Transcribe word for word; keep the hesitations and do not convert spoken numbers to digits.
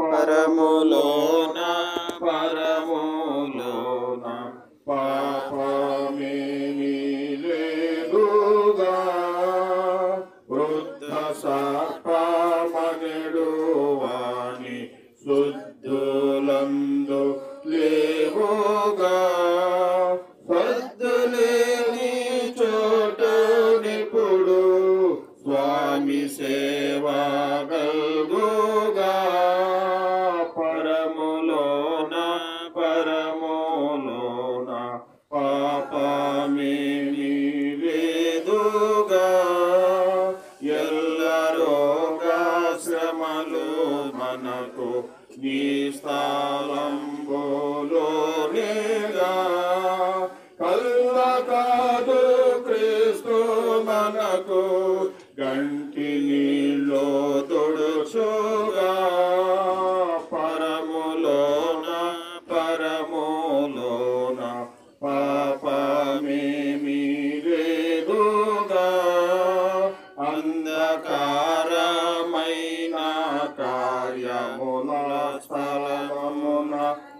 పరములోన పరములోన పాపమేమీ లేదుగా వృద్ధ సర్పమనెడు వాని శుద్ధులందు లేవుగా సద్దులేని చోటనిప్పుడు స్వామి సేవా గల్గుగా పరములోన పరములోన పాపమేమీ లేదుగా ఎల్ల రోగా శ్రమలు మనకు నీ స్థలంబోలోనేగా కల్ల కాదు క్రీస్తు మనకు గంటి నీళ్ళో తొడుచుగా పరములోన పరములోన పాపమేమీ లేదుగా అంధకారమైన కార్యముల స్థలమున